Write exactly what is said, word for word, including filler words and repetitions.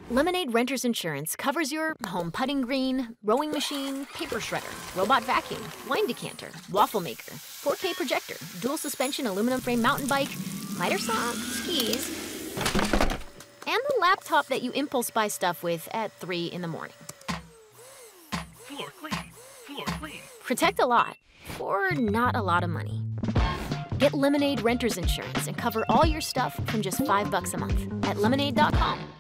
Lemonade Renter's Insurance covers your home putting green, rowing machine, paper shredder, robot vacuum, wine decanter, waffle maker, four K projector, dual suspension aluminum frame mountain bike, miter saw, skis, and the laptop that you impulse buy stuff with at three in the morning. Floor clean. Floor clean. Protect a lot, or not a lot of money. Get Lemonade Renter's Insurance and cover all your stuff from just five bucks a month at lemonade dot com.